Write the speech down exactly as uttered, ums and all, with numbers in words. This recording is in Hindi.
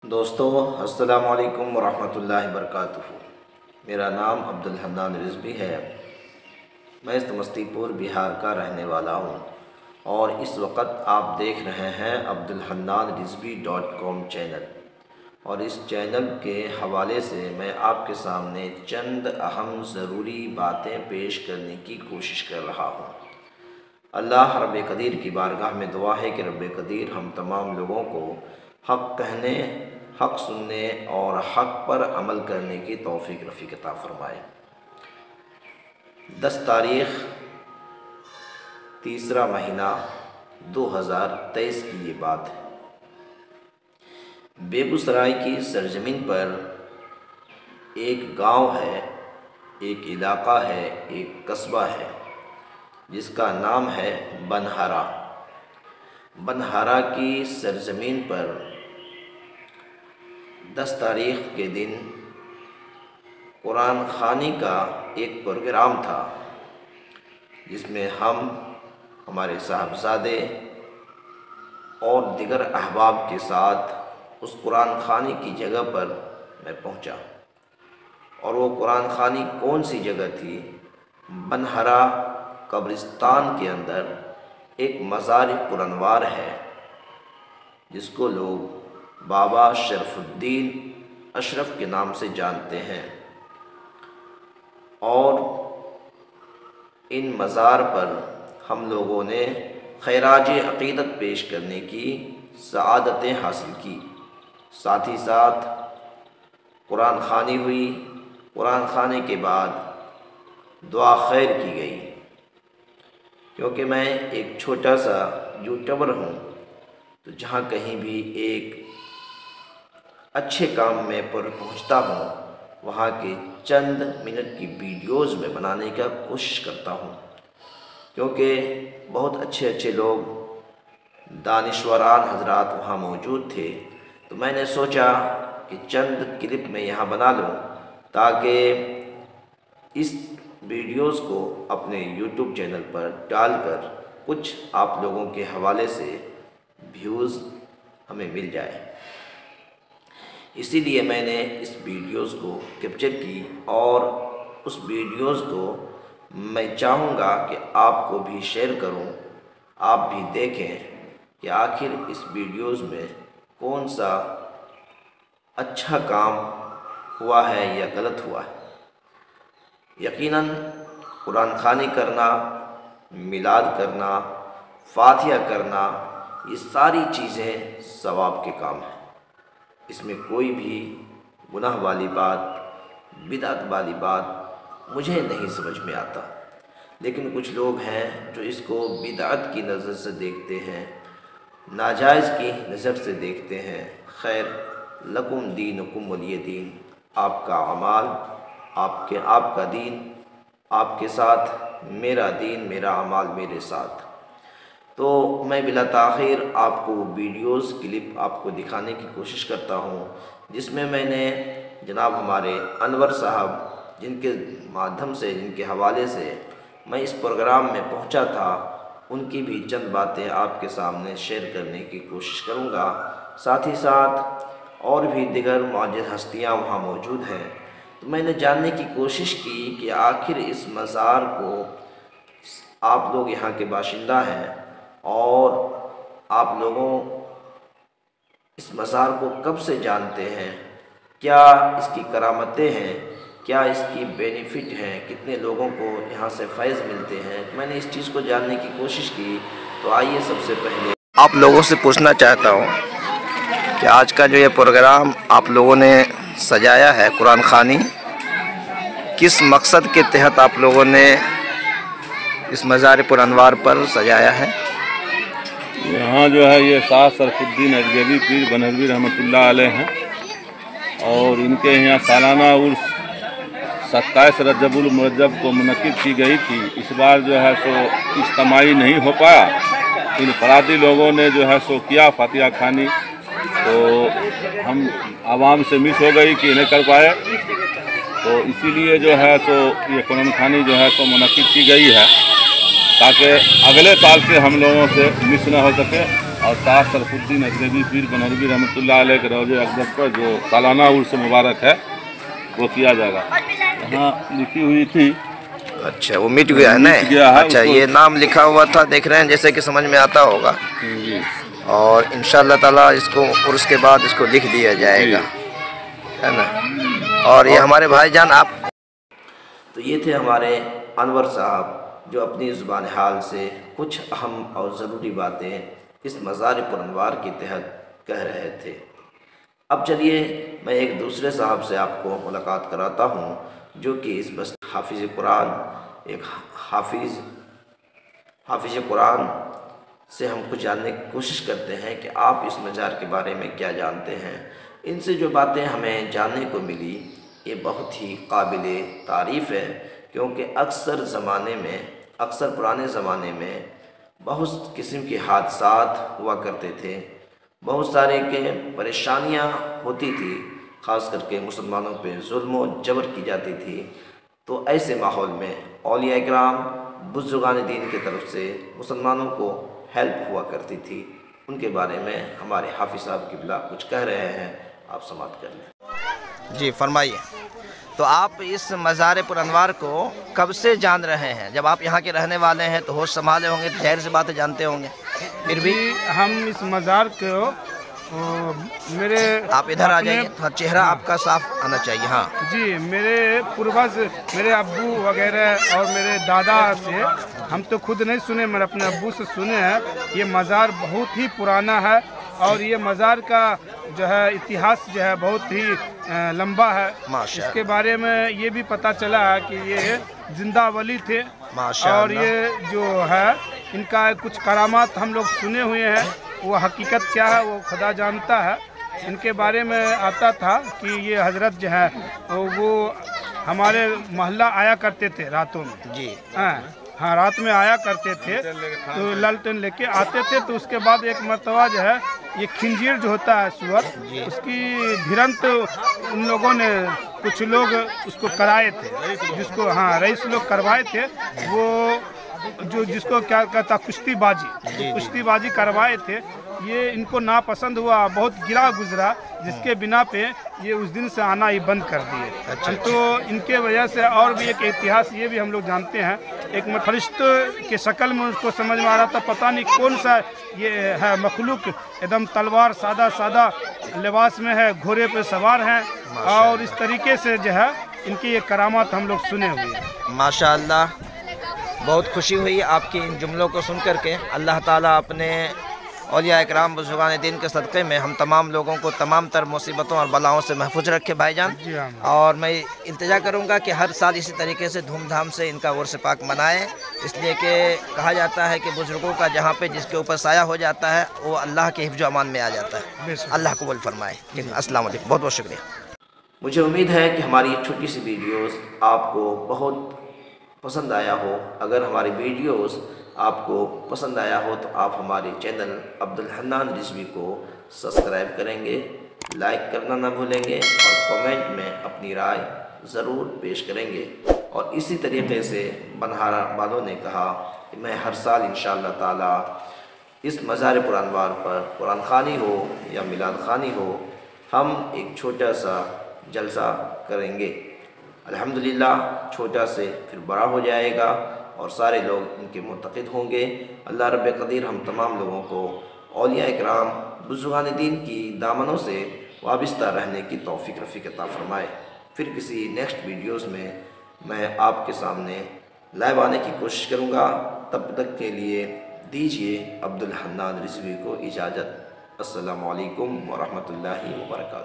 दोस्तों अस्सलामु अलैकुम वरहमतुल्लाहि वबरकातुहू। मेरा नाम अब्दुल हन्नान रिजवी है। मैं समस्तीपुर बिहार का रहने वाला हूँ और इस वक्त आप देख रहे हैं Abdul Hannan Rizvi dot com channel. और इस चैनल के हवाले से मैं आपके सामने चंद अहम ज़रूरी बातें पेश करने की कोशिश कर रहा हूँ। अल्लाह रब्बे कदीर की बारगाह में दुआ है कि रब्बे कदीर हम तमाम लोगों को हक़ कहने, हक़ सुनने और हक़ पर अमल करने की तौफ़ीक रफ़ीक अता फ़रमाए। दस तारीख़ तीसरा महीना दो हज़ार तेईस की ये बात है। बेगूसराय की सरजमीन पर एक गांव है, एक इलाक़ा है, एक कस्बा है जिसका नाम है बनहारा। बनहारा की सरजमीन पर दस तारीख़ के दिन कुरान ख़वानी का एक प्रोग्राम था जिसमें हम, हमारे साहबजादे और दिगर अहबाब के साथ उस कुरान ख़वानी की जगह पर मैं पहुंचा। और वो कुरान ख़वानी कौन सी जगह थी? बनहारा कब्रिस्तान के अंदर एक मज़ार पुरनवार है जिसको लोग बाबा शरफुद्दीन अशरफ के नाम से जानते हैं। और इन मज़ार पर हम लोगों ने खैराज अक़ीदत पेश करने की सआदतें हासिल की। साथ ही साथ कुरान ख़वानी हुई। कुरान ख़वानी के बाद दुआ खैर की गई। क्योंकि मैं एक छोटा सा यूट्यूबर हूँ, तो जहाँ कहीं भी एक अच्छे काम में पर पहुँचता हूँ वहाँ के चंद मिनट की वीडियोज़ में बनाने का कोशिश करता हूँ। क्योंकि बहुत अच्छे अच्छे लोग, दानिश्वरान हजरात वहाँ मौजूद थे, तो मैंने सोचा कि चंद क्लिप में यहाँ बना लूँ ताकि इस वीडियोज़ को अपने यूट्यूब चैनल पर डालकर कुछ आप लोगों के हवाले से व्यूज़ हमें मिल जाए। इसीलिए मैंने इस वीडियोज़ को कैप्चर की और उस वीडियोज़ को मैं चाहूँगा कि आपको भी शेयर करूँ, आप भी देखें कि आखिर इस वीडियोज़ में कौन सा अच्छा काम हुआ है या गलत हुआ है। यकीनन कुरान ख़वानी करना, मिलाद करना, फातिहा करना, ये सारी चीज़ें सवाब के काम हैं। इसमें कोई भी गुनाह वाली बात, बिदअत वाली बात मुझे नहीं समझ में आता। लेकिन कुछ लोग हैं जो इसको बिदअत की नज़र से देखते हैं, नाजायज़ की नज़र से देखते हैं। खैर, लकुम दीनुकुम वलिय दीन। आपका अमाल, आपके आपका दीन आपके साथ, मेरा दीन मेरा अमाल मेरे साथ। तो मैं बिला ताख़ीर आपको वीडियोज़ क्लिप आपको दिखाने की कोशिश करता हूँ जिसमें मैंने जनाब हमारे अनवर साहब, जिनके माध्यम से, जिनके हवाले से मैं इस प्रोग्राम में पहुँचा था, उनकी भी चंद बातें आपके सामने शेयर करने की कोशिश करूँगा। साथ ही साथ और भी दिगर मौजूद हस्तियाँ वहाँ मौजूद हैं। तो मैंने जानने की कोशिश की कि आखिर इस मज़ार को, आप लोग यहाँ के बाशिंदा हैं और आप लोगों इस मज़ार को कब से जानते हैं, क्या इसकी करामतें हैं, क्या इसकी बेनिफिट हैं, कितने लोगों को यहाँ से फैज़ मिलते हैं। तो मैंने इस चीज़ को जानने की कोशिश की। तो आइए सबसे पहले आप लोगों से पूछना चाहता हूँ कि आज का जो ये प्रोग्राम आप लोगों ने सजाया है कुरान ख़वानी, किस मकसद के तहत आप लोगों ने इस मज़ार पुरनवार पर सजाया है? यहाँ जो है ये शाह शरफुद्दीन अजगबी पीर बनहरवी रहमतुल्लाह अलैह हैं और इनके यहाँ सालाना उर्स सत्ताईस रजबुल मुरज्जब को मुनक़िद की गई थी। इस बार जो है सो इज्तिमाई नहीं हो पाया। इन फरादी लोगों ने जो है सो किया फातिहा ख़वानी, तो हम आवाम से मिस हो गई कि नहीं कर पाए। तो इसीलिए जो है सो ये कुरान ख़वानी जो है सो मुनक़िद की गई है ताकि अगले साल से हम लोगों से मिस न हो सके और शाह सरफुद्दीन अजगबी पीर बनहरवी रहमतुल्लाह अलैह के रोज़े अक़दस पर जो सालाना उर्स मुबारक है वो किया जाएगा। यहाँ लिखी हुई थी। अच्छा, वो मिट गया है ना? अच्छा, ये नाम लिखा हुआ था, देख रहे हैं, जैसे कि समझ में आता होगा। और इंशाअल्लाह ताला इसको उर्स के बाद इसको लिख दिया जाएगा, है ना। और ये हमारे भाईजान आप तो ये थे हमारे अनवर साहब, जो अपनी ज़ुबान हाल से कुछ अहम और ज़रूरी बातें इस मज़ार पुरअनवार के तहत कह रहे थे। अब चलिए मैं एक दूसरे साहब से आपको मुलाकात कराता हूँ, जो कि इस बस हाफिज़ कुरान एक हाफिज़ हाफिज़ कुरान से हम कुछ जानने की कोशिश करते हैं कि आप इस मज़ार के बारे में क्या जानते हैं। इनसे जो बातें हमें जानने को मिली ये बहुत ही काबिल तारीफ़ है, क्योंकि अक्सर ज़माने में अक्सर पुराने ज़माने में बहुत किस्म के हादसात हुआ करते थे, बहुत सारे के परेशानियां होती थी, ख़ास करके मुसलमानों पे जुल्म व जबर की जाती थी। तो ऐसे माहौल में औलिया इकराम बुज़ुर्गान दीन की तरफ से मुसलमानों को हेल्प हुआ करती थी। उनके बारे में हमारे हाफिज़ साहब किबला कुछ कह रहे हैं, आप समाप्त कर लें। जी फरमाइए। तो आप इस मज़ार पुरअनवार को कब से जान रहे हैं? जब आप यहाँ के रहने वाले हैं तो होश संभाले होंगे, तो ज़ाहिर सी बात है जानते होंगे। फिर भी हम इस मज़ार को ओ, मेरे आप इधर आ जाइए, थोड़ा चेहरा आपका साफ आना चाहिए। हाँ जी, मेरे पूर्वज, मेरे अब्बू वगैरह और मेरे दादा से हम तो खुद नहीं सुने, मेरे अपने अब्बू से सुने हैं। ये मज़ार बहुत ही पुराना है और ये मज़ार का जो है इतिहास जो है बहुत ही लंबा है। इसके बारे में ये भी पता चला कि ये जिंदा वली थे और ये जो है इनका कुछ करामात हम लोग सुने हुए हैं, वो हकीकत क्या है वो खुदा जानता है। इनके बारे में आता था कि ये हजरत जो है वो हमारे मोहल्ला आया करते थे रातों में। जी हाँ हाँ रात में आया करते थे, तो लालटेन लेके आते थे। तो उसके बाद एक मरतबा जो है ये खिंजीर जो होता है सुअर, उसकी भिरंत उन लोगों ने कुछ लोग उसको कराए थे, जिसको हाँ रईस लोग करवाए थे। वो जो जिसको क्या कहता कुश्तीबाजी, तो कुश्तीबाजी करवाए थे। ये इनको नापसंद हुआ, बहुत गिरा गुजरा, जिसके बिना पे ये उस दिन से आना ही बंद कर दिए। अच्छा, तो इनके वजह से और भी एक इतिहास ये भी हम लोग जानते हैं, एक फरिश्ते के शक्ल में उसको समझ में आ रहा था, पता नहीं कौन सा ये है मखलूक, एकदम तलवार सादा सादा लिबास में है, घोड़े पे सवार हैं। और इस तरीके से जो है इनकी ये करामात हम लोग सुने हुए हैं। माशाअल्लाह, बहुत खुशी हुई आपकी इन जुमलों को सुन कर के। अल्लाह ताला अपने औलिया इकराम बुज़ुर्गान दीन के सदक़े में हम तमाम लोगों को तमाम तर मुसीबतों और बलाओं से महफूज रखे भाईजान। और मैं इल्तिजा करूँगा कि हर साल इसी तरीके से धूमधाम से इनका उर्स पाक मनाएं, इसलिए कि कहा जाता है कि बुज़ुर्गों का जहाँ पे जिसके ऊपर साया हो जाता है वो अल्लाह के हिफ्ज़ अमान में आ जाता है। अल्लाह कबूल फरमाए। अस्सलाम वालेकुम, बहुत बहुत शुक्रिया। मुझे उम्मीद है कि हमारी ये छोटी सी वीडियोज़ आपको बहुत पसंद आया हो। अगर हमारी वीडियोस आपको पसंद आया हो तो आप हमारे चैनल अब्दुल हन्नान रिजवी को सब्सक्राइब करेंगे, लाइक करना ना भूलेंगे और कमेंट में अपनी राय ज़रूर पेश करेंगे। और इसी तरीके से बनहारा वालों ने कहा कि मैं हर साल इंशाअल्लाह ताला इस मज़ार पुरअनवार पर कुरान ख़ानी हो या मिलाद ख़ानी हो, हम एक छोटा सा जलसा करेंगे। अल्हम्दुलिल्लाह छोटा से फिर बड़ा हो जाएगा और सारे लोग इनके मुतक़िद होंगे। अल्लाह रब्बे क़दीर हम तमाम लोगों को औलिया इकराम बुज़ुर्गान दीन की दामनों से वाबिस्ता रहने की तौफ़ीक़ रफ़ीक़ अता फ़रमाए। फिर किसी नेक्स्ट वीडियोज़ में मैं आपके सामने लाइव आने की कोशिश करूँगा। तब तक के लिए दीजिए अब्दुल हन्नान रिज़वी को इजाज़त। अस्सलामु अलैकुम व रहमतुल्लाहि व बरकातहू।